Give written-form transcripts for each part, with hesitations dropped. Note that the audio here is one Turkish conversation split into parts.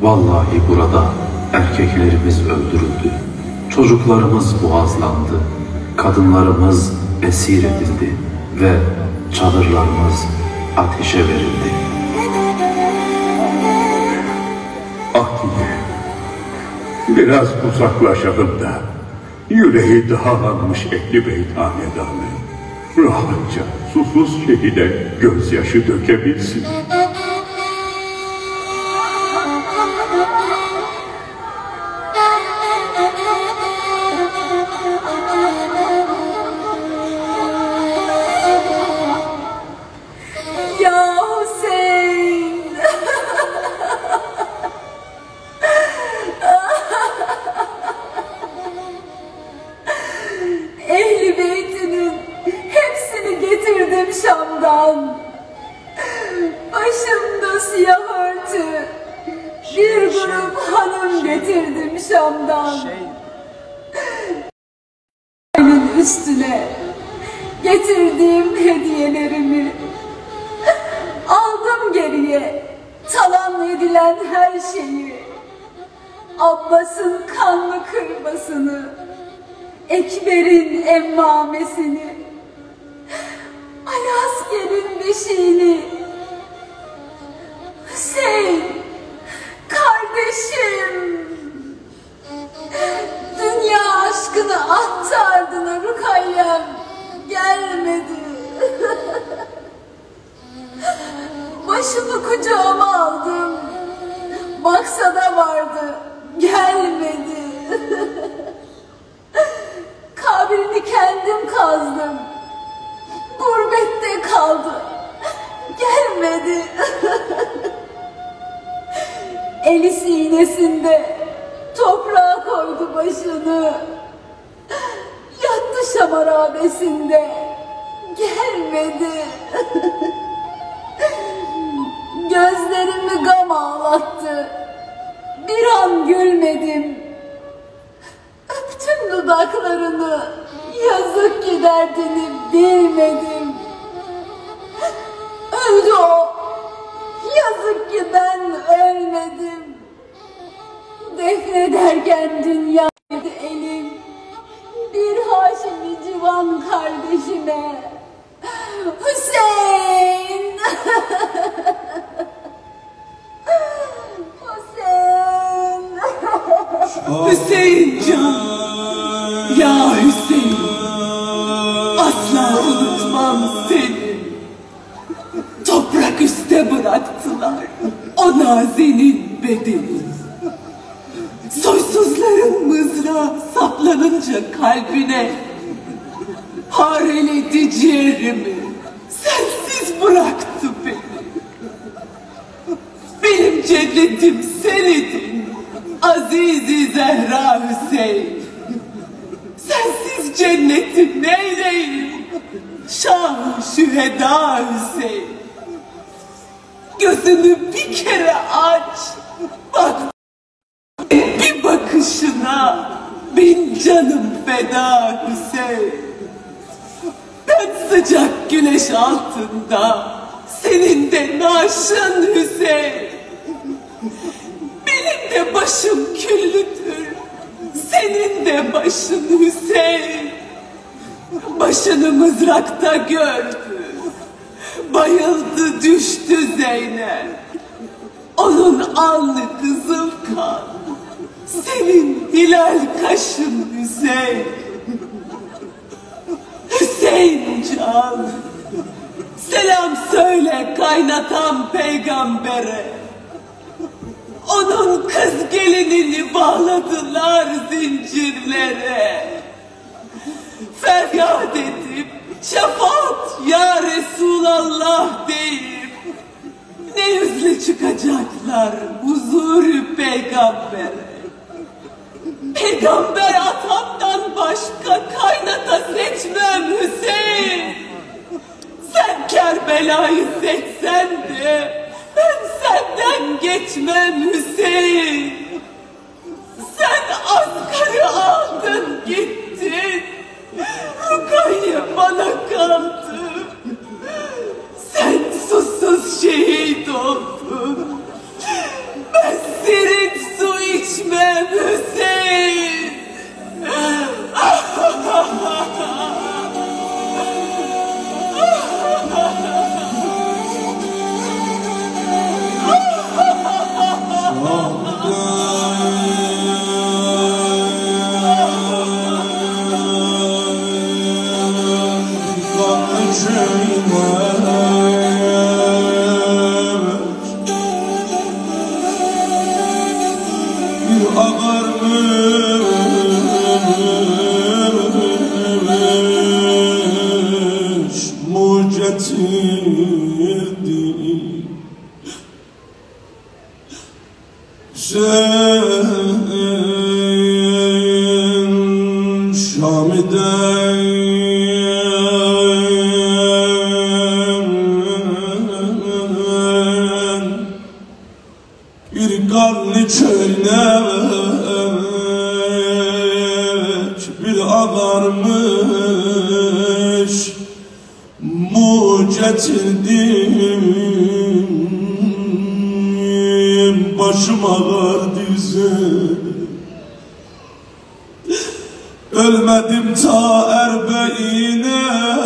Vallahi burada erkeklerimiz öldürüldü, çocuklarımız boğazlandı, kadınlarımız esir edildi ve çadırlarımız ateşe verildi. Atilla, biraz uzaklaşalım da yüreği dağlanmış Ehli Beyt hanedanı rahatça susuz şehide gözyaşı dökebilsin. Ya Hüseyin! Ehli Beytinin hepsini getirdim Şam'dan. Başımda siyah örtü, bir grup hanım getirdim Şam'dan. Üstüne getirdiğim hediyelerimi aldım geriye, talan edilen her şeyi. Abbas'ın kanlı kırmasını, Ekber'in emmamesini, Ali Asker'in beşiğini. Hüseyin, kardeşim, dünya aşkını attı ardına Rukayyem, gelmedi. Başını kucağıma aldım, maksada vardı, gelmedi. Kabrini kendim kazdım, gurbette kaldı, gelmedi. Eli sinesinde toprağa koydu başını, yattı Şam harabesinde, gelmedi. Gözlerimi gam ağlattı, bir an gülmedim. Öptüm dudaklarını, yazık ki derdini bilmedim. Öldü o, yazık ki ben ölmedim. Defnederken dünya elim, bir Haşimi civan kardeşime. Hüseyin! Hüseyin! Hüseyin can! Ya Hüseyin! Asla unutmam seni. Toprak üstte bıraktılar o nazenin bedeni. Soysuzların mızrağı saplanınca kalbine hareledi ciğerimi, sensiz bıraktı beni. Benim cennetim senedin Aziz-i Zehra Hüseyin. Sensiz cennetim neyleyim Şah-ı Şüheda Hüseyin. Gözünü bir kere aç, bak bir bakışına bin canım feda Hüseyin. Ben sıcak güneş altında senin de naaşın Hüseyin. Benim de başım küllüdür, senin de başın Hüseyin. Başını mızrakta gördü, bayıldı düştü Zeynep. Onun alnı kızıl kan, senin hilal kaşın Hüseyin. Hüseyin can, selam söyle kaynatan peygambere. Onun kız gelinini bağladılar zincirlere. Feryat edip şefaat ya Resulallah deyip ne yüzle çıkacaklar huzur-u peygambere. Peygamber atamdan başka kaynata seçmem Hüseyin. Sen Kerbela'yı seçsen de ben senden geçmem Hüseyin. Sen asgarı aldın gittin, Rukayye bana kaldı. Sen susuz şehit oldun, ben seni ağarmış mucetirdi. Sen Şam'den bir kanlı çöylek bir ağarmış mucetirdim, başım ağardı. Ölmedim ta erbeğine,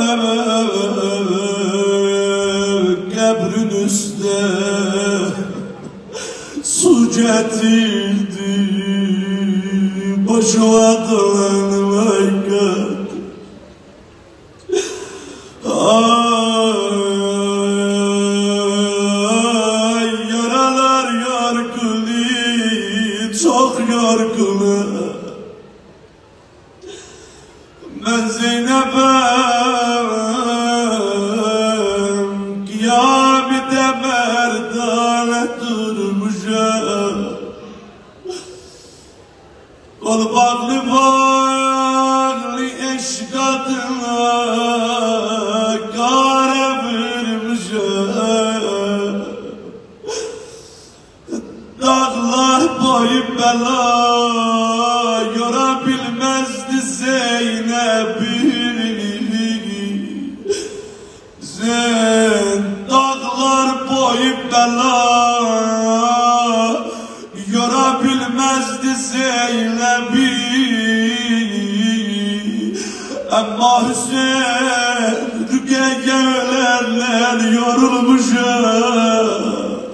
kabrin üstte su getirdi, başıma dolanmak. Ay yaralar yargılı, çok yargılı. Ben Zeynep'im, kıyamete merdane durmuşum. Kol bağlı bağlı eşk adına kara vermişim. Dağlar boyu bela yorabilmezdi Zeynep'i. Sen dağlar boyu bela yorabilmezdi Zeynep'i. Ama Hüseyin rükeye ölenler yorulmuşum.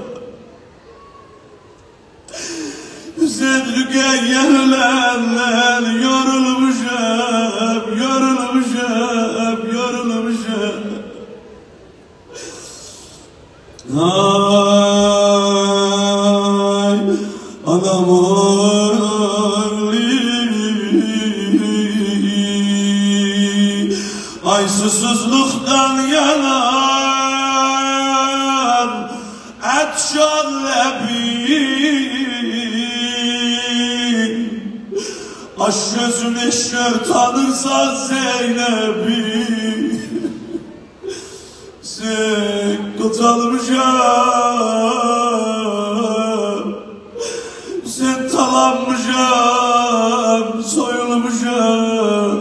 Hüseyin rükeye ölenler yorulmuşum, yorulmuşum, yorulmuşum. Ay anam ay susuzluktan yanan et şallebin. Aş gözün eşer tanırsa Zeynep'i. Sen kurtarmışam, sen talanmışam, soyulmuşam,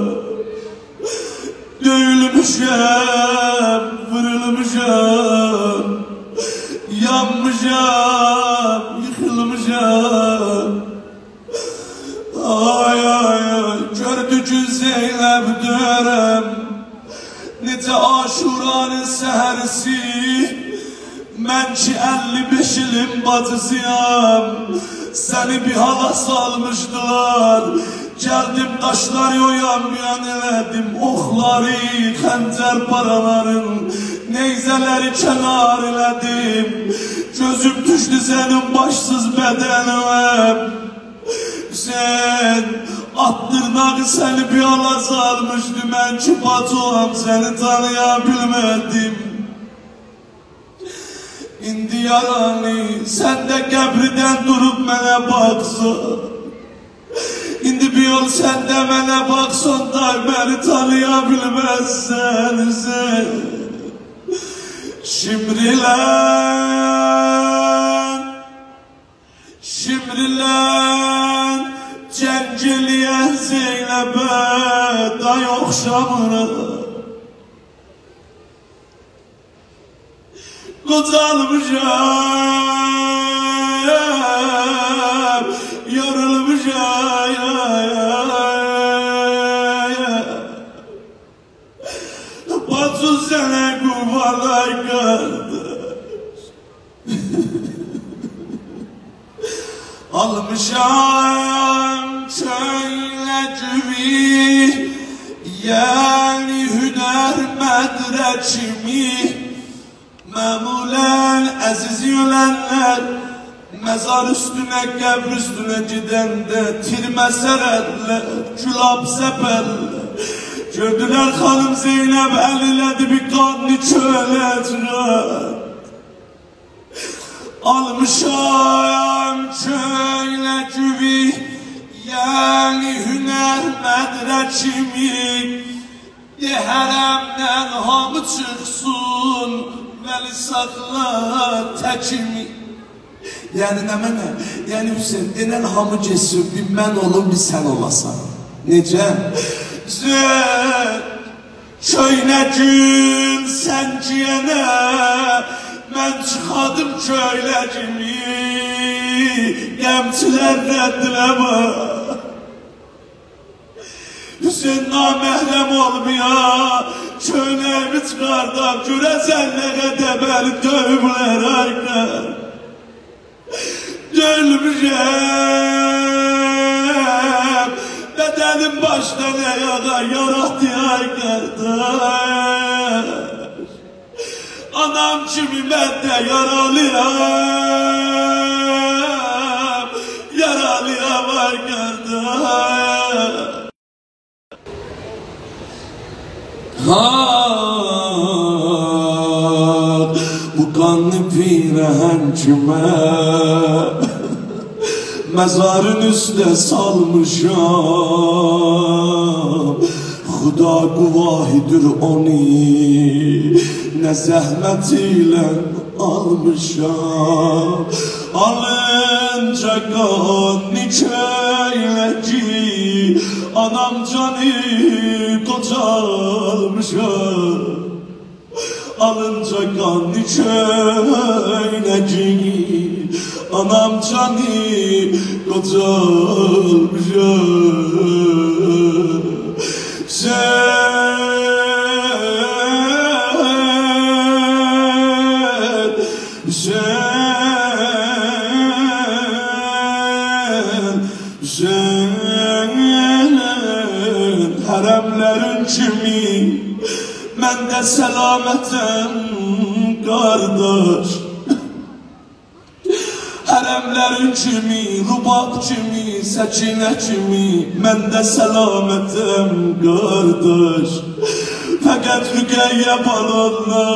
dövülmüşem, vurulmuşam, yanmışam, yıkılmışam. Ay ay ay, gördükçü Zeynep dörem, nece Aşura'nın seherisi. Ben ki 55 ilin bacısıyam, seni bir hala salmıştılar. Geldim taşları oyanmayan eledim, okları, xəncər paraların, neyzeleri kenar eledim. Gözüm düştü senin başsız bedenine. Sen at tırnağı seni bir hala salmıştı. Ben ki bacıam seni tanıyabilmedim. İndi yaranı sen de qəbridən durup mənə baksan. İndi bir yol sen de mənə baksan da beni tanıyabilmezsen sen. Şimrilen, şimrilen Cəngiliyə Zeynəbə day oxşamına. Kocalmışam, yorulmuşam. Bacı sənə qurbanay qardaş. Almışam çöyləcimi, yani hüner medreçimi. Məmulen əziz yönənlər, Mezar üstüne, qəbr üstüne gidende tirməsərədlə, külab səpərlə. Gördülər xanım Zeynəb əlilədi bir qanlı çöləcrət. Almışam çöyle güvi, yani hüner medreçimi. Hərəmdən hamı çıxsın, vəli saxla təkimi. Yani ne mənə? Yani Hüseyin, denən hamı geçsin, bir mən olum, bir sən olasan. Necə? Köynə gül sən giyənə, mən çıxadım köylə kimi, qəmçilər rəddiləmə. Hüseyin naməhrəm olmaya, köynəyimi çıxardım, görəsən nə qədər bəli dövülər ayqlar. Dölmüşəm, bedenim başdan ayağa yarattı ay kardeş. Anam kimi mən də yaralıyam, yaralıyam ay kardeş. Bu kanlı pirehen kime mezarın üstüne salmışam. Xuda guvahidir onu ne zəhmətiyle almışam. Alınca qanlı köyle ki anam canı qocalmışam. Alınca qanlı köyle ki anam canı qocalmışam. Sen hərəmlərin kimi mən də səlamətəm qardaş. Hərəmlərin kimi, rubab kimi, səkinə kimi mən də səlamətəm qardaş. Fəqət Rüqəyyə balanla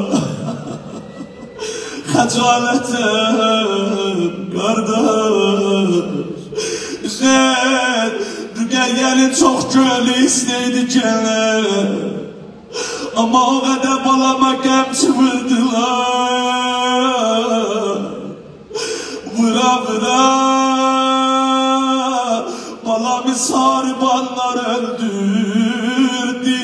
xəcalətəm qardaş. Üzər Rüqəyyənin çox gölü istəydi gələr, amma o qədər balama qəmçi vurdular. Vura vura balamı sarıbanlar öldürdü.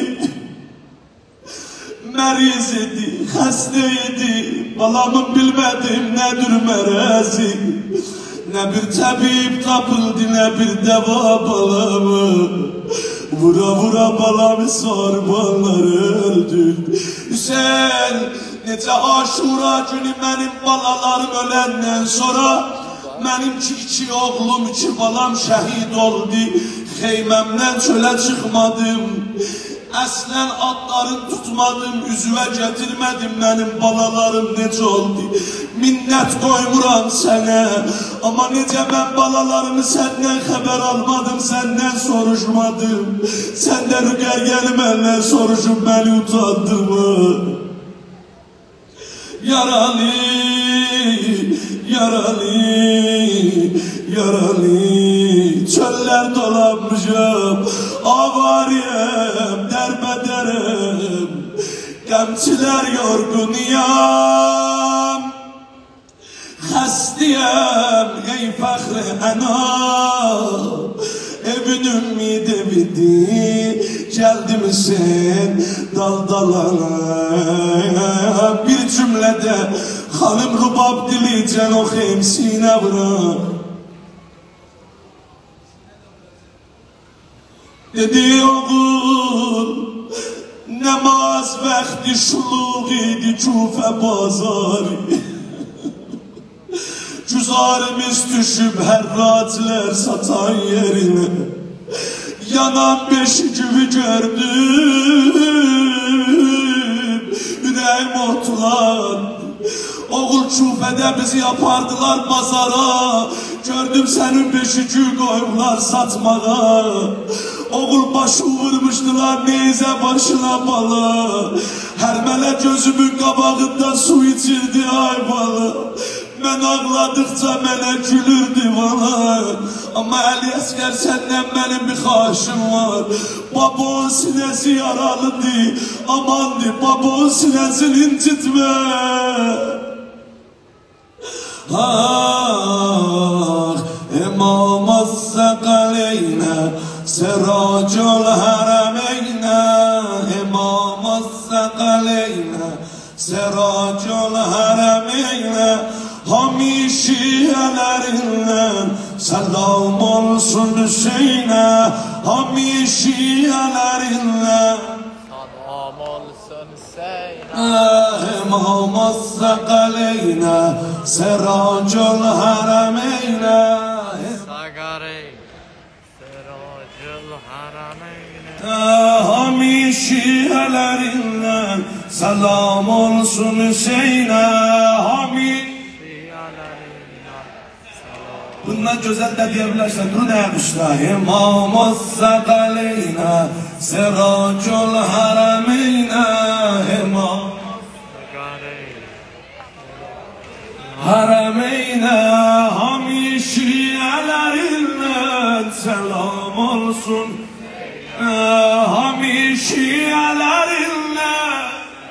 Məriz idi, xəstə idi, balamın bilmədim nədir mərəzi. Ne bir tabip tapıldı, ne bir deva balamı. Vura vura balamı sarıbanlar öldürdü. Hüseyin, necə Aşura günü mənim balalarım öləndən sonra mənim iki oğlum, iki balam şəhid oldu. Xeyməmdən çölə çıxmadım. Əslən adlarını tutmadım, üzüvə getirmədim, mənim balalarım necə oldu. Minnət qoymuram sənə, amma necə mən balalarımı səndən xəbər almadım, səndən soruşmadım. Sən də Rüqəyyəni məndən soruşub məni utandırma. Yaralı, yaralı, yaralı, çöller dolanmışam, avariyem, derbederim, qəmçilər yorgunuyam, xəstiyəm, ey fəxri ənam, evin ümmidi bidi, gəldimsin daldalana. Bir cümlədə xanım rubab dilicən oxuyum sinə vuram. Dedi oğul, namaz vaxti şuluq idi Küfə bazarı. Cüzarimiz düşüb hərratilər satan yerine. Yanan beşikivi gördüm, ürəyim otlandı. Oğul Küfədə bizi yapardılar bazara. Gördüm senin beşici koyurlar satmağa. Oğul başı vurmuşdular neyze başına bala. Her mele gözümün qabağında su içirdi ay bala. Ben ağladıkça mənə gülürdü bana. Ama Ali Əsgər senden benim bir xahişim var. Babon sinesi yaralıdır. Amandı babon sinesini incitme. Ah İmam As-Sakaleyne Seracul Harameyne İmam As-Sakaleyne Seracul Harameyne Hamişiyelerinden selam olsun Hüseyin'e. Hamişiyelerinden selam olsun Hüseyin'e. İmam As-Sakaleyne Seracul Harameyne Sagari Seracul Harameyne. Hamişiyelerinden selam olsun Hüseyin'e. Bundan güzel de diyebilirsen dur ne yapmışlar? İmam As-Sakaleyne Seracul Harameyne İmam Harameyne Hamişiyelerinden selam olsun. Hamişiyelerinden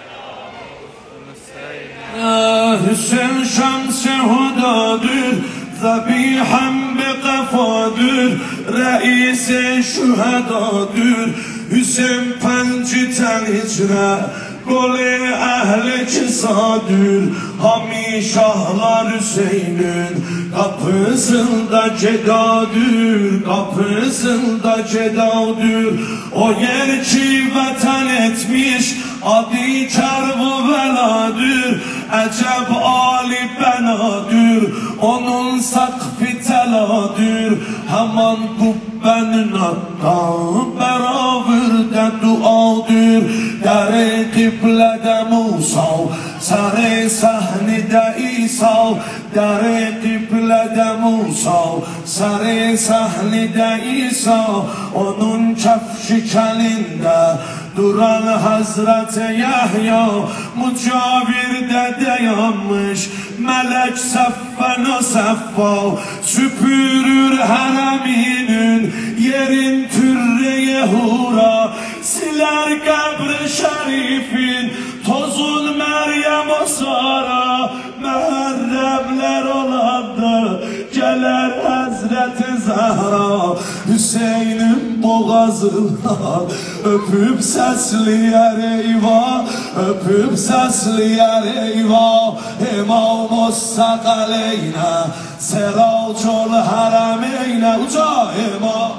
Hüseyin şems-i hudadır. Zabihem be kafadır, reis-i şühedadır. Hüseyin penciten hicre, golü ehli kisadır. Hamişahlar Hüseyin'in kapısında cedadır, kapısında cedadır. O yer ki vatan etmiş, adi Kerbeladır. Əcəb ali bənadır, onun sakfi teladır. Həman qubbənin atdan bəravırdə duadır. Dəri qiblədə Musa, səri səhnidə İsa. Dəri qiblədə Musa, səri səhnidə İsa. Onun kəfşi kəlində duran Hazreti Yahya, mücavirde dayanmış melek saffana saffa. Süpürür hareminin yerin türreye hura. Siler kabri şerifin tozun Meryem o Sara. Mehremler olanda gelir Hazreti Zahra. Hüseyin'in boğazından öpüp sesliyer eyvah, öpüp sesliyer eyvah. İmam As-Sakaleyne Seracul Harameyne. Uca İmam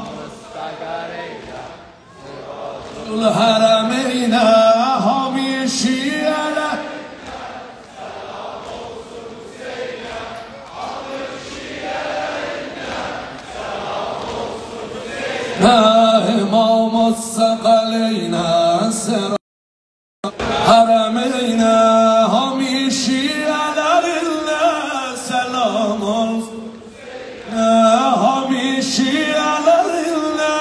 Seracul Harameyne Hamişiyele İmam As-Sakaleyne Seracul Harameyne Hamişiyelerinle selam olsun. Hamişiyelerinle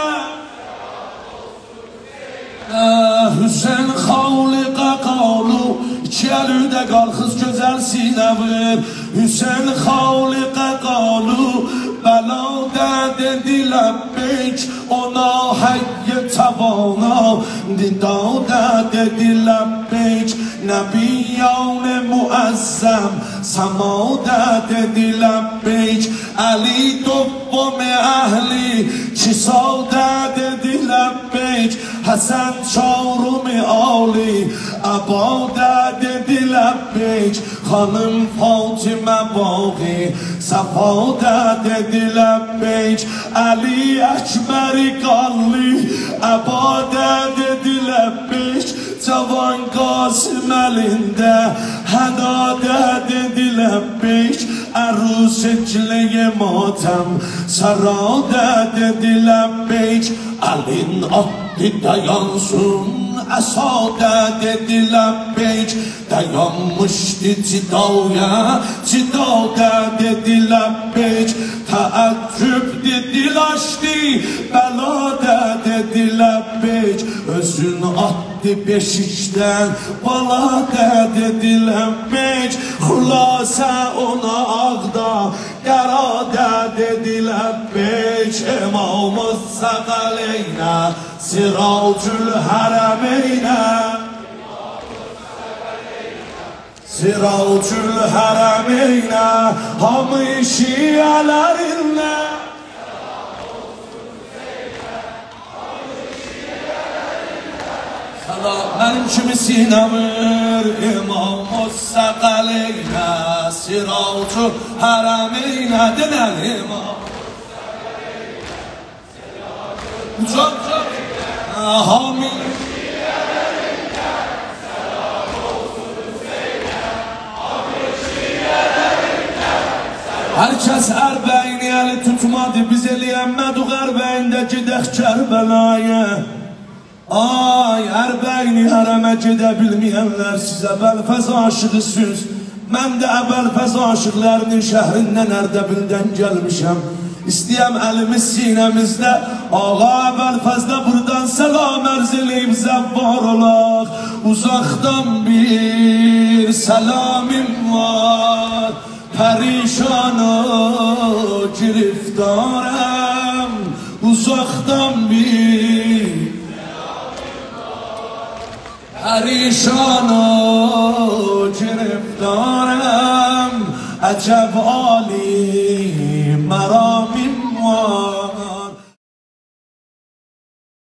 Hüseyin xavliqa qavlu İçeride qalxız gözəl sinəvir. Hüseyin xavliqa qavlu Belada dedi lebbeyk ona hayy tavana. Didada dedi lebbeyk nebiyan muazzam. Samada dedi lebbeyk Ali dovom ehli Kisada dedi lebbeyk Hasan çavrum Ali Abada dedi lebbeyk Hanım Fatime Bağı Safada dedi lebbeyk Ali Ekberi Qalli Abada dedi lebbeyk Cavan Qasım elində Hədada dedi lebbeyk Ərus ekliye matem Sarada dedi lebbeyk Alin ahdi dayansın əsadə dedi ləbbeyk. Dayanmışdı cidada dedi ləbbeyk. Təəccüb dedi laşdı, bəlada dedi ləbbeyk. Özün attı beşikdən, balada dedi ləbbeyk. Xülasə ona ağda, qərada dedi ləbbeyk. İmamız səqaleynə, siracül hərəmeynə. Siracül hərəmeynə, hamı şiyələrinlə. Mənim kimi sinəmir, İmam-ı Səqaleynə, Siracü hərəmeynə, denən İmam. Çok, hami. Herkes Ərbəyini əli tutmadı, biz eləyənmədik Ərbəyində gedək Kərbəlayə. Ay, Ərbəyini hərəmə gedə bilməyənlər sizə Bəlfəz aşığısınız. Mən də Bəlfəz aşıqlarının şəhrindən Ərdəbildən gəlmişəm. İstəyəm əlimiz sinəmizdə, ağa Bəlfəzdə buradan səlam ərz eləyib zəvvar olaq. Uzaqdan bir səlamim var, pərişanı giriftarəm. Uzaqdan bir pərişanı giriftarəm. Əcəb ali məramim var.